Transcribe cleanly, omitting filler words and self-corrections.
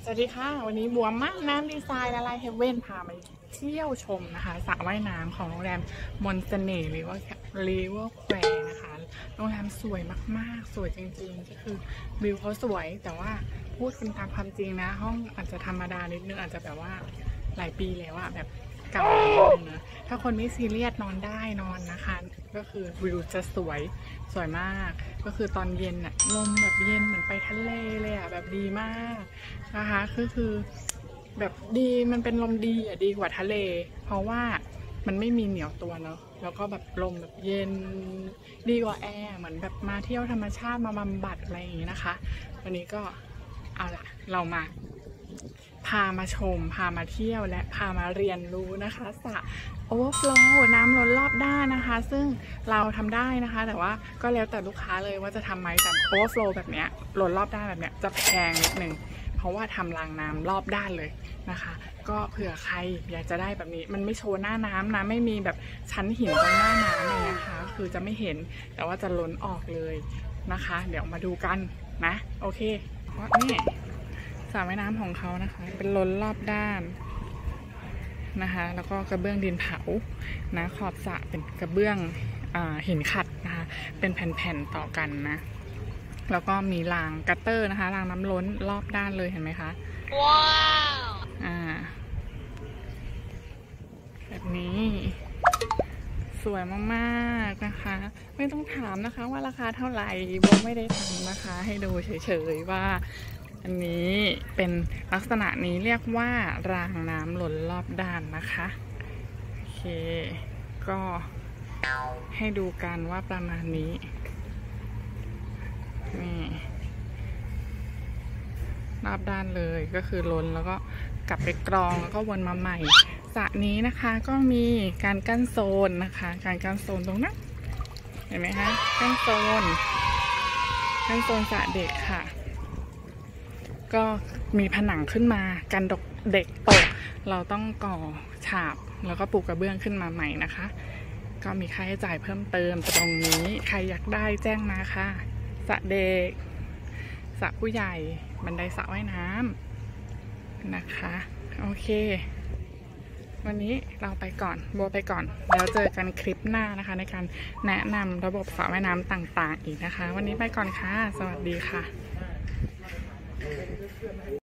สวัสดีค่ะวันนี้บัวมากน้ำดีไซน์ละลายเฮเว่นพามาเที่ยวชมนะคะสระว่ายน้ำของโรงแรมมนเสน่ห์หรือว่าริเวอร์แควร์นะคะโรงแรมสวยมากๆสวยจริงๆก็คือวิวเขาสวยแต่ว่าพูดกันตามความจริงนะห้องอาจจะธรรมดานิดนึงอาจจะแบบว่าหลายปีแล้วอะแบบเก่านะถ้าคนไม่ซีเรียสนอนได้นอนนะคะก็คือวิวจะสวยมากก็คือตอนเย็นอะลมแบบเย็นเหมือนไปทะเลเลยอะแบบดีมากนะคะคือแบบดีมันเป็นลมดีอะดีกว่าทะเลเพราะว่ามันไม่มีเหนียวตัวเนาะแล้วก็แบบลมแบบเย็นดีกว่าแอร์เหมือนแบบมาเที่ยวธรรมชาติมาบำบัดอะไรอย่างนี้นะคะวันนี้ก็เอาล่ะเรามาพามาชมพามาเที่ยวและพามาเรียนรู้นะคะสระโอเวอร์โฟลว์น้ำล้นรอบด้านนะคะซึ่งเราทำได้นะคะแต่ว่าก็แล้วแต่ลูกค้าเลยว่าจะทำไหมแต่โอเวอร์โฟลว์แบบเนี้ยล้นรอบด้านแบบเนี้ยจะแพงนิดนึงเพราะว่าทำรางน้ำรอบด้านเลยนะคะก็เผื่อใครอยากจะได้แบบนี้มันไม่โชว์หน้าน้ำนะไม่มีแบบชั้นหินตรงหน้าน้ำเลยนะคะคือจะไม่เห็นแต่ว่าจะล้นออกเลยนะคะเดี๋ยวมาดูกันนะโอเคนี่สระว่ายน้ำของเขานะคะเป็นล้นรอบด้านนะคะแล้วก็กระเบื้องดินเผานะขอบสระเป็นกระเบื้องหินขัดนะคะเป็นแผ่นๆต่อกันนะแล้วก็มีรางกัตเตอร์นะคะรางน้ำล้นรอบด้านเลยเห็นไหมคะว้าวแบบนี้สวยมากๆนะคะไม่ต้องถามนะคะว่าราคาเท่าไหร่โบไม่ได้ทำนะคะให้ดูเฉยๆว่าอันนี้เป็นลักษณะนี้เรียกว่ารางน้ำล้นรอบด้านนะคะโอเคก็ให้ดูกันว่าประมาณนี้นี่รอบด้านเลยก็คือล้นแล้วก็กลับไปกรองแล้วก็วนมาใหม่สระนี้นะคะก็มีการกั้นโซนนะคะการกั้นโซนตรงนั้นเห็นไหมคะกั้นโซนสระเด็กค่ะก็มีผนังขึ้นมากันเด็กตกเราต้องก่อฉาบแล้วก็ปูกระเบื้องขึ้นมาใหม่นะคะก็มีค่าใช้จ่ายเพิ่มเติมตรงนี้ใครอยากได้แจ้งมาค่ะสระเด็กสระผู้ใหญ่บันไดสระว่ายน้ำนะคะโอเควันนี้เราไปก่อนโบไปก่อนแล้วเจอกันคลิปหน้านะคะในการแนะนำระบบสระว่ายน้ำต่างๆอีกนะคะวันนี้ไปก่อนค่ะสวัสดีค่ะ